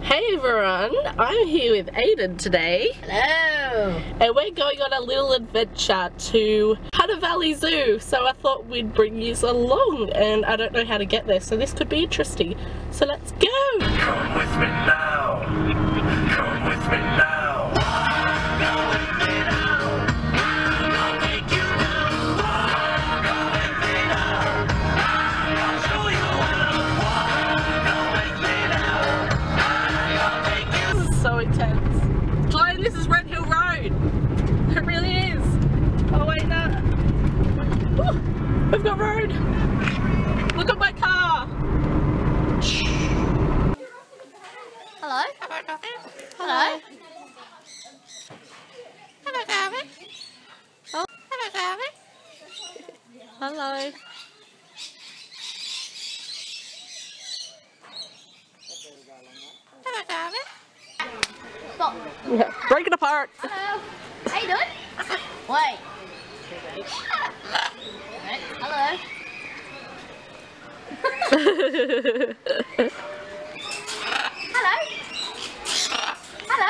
Hey everyone, I'm here with Aiden today. Hello! And we're going on a little adventure to Hunter Valley Zoo. So I thought we'd bring you along, and I don't know how to get there, so this could be interesting. So let's go! Come with me now! Come with me now! Come with me now! I'll take you now! Come with me now! I'll show you how! Come with me now! I'll take you. This is so intense. Glenn, this is Red Hill Road. It really is. Oh wait, no. Ooh, we've got road. Look at my car. Hello? Hello? Hello, Gavin. Oh, hello, Gavin. Hello. Hello, Gavin. Stop. Yeah, break it apart. Hello. How you doing? Wait. Hello. Hello. Hello.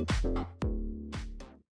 Bye.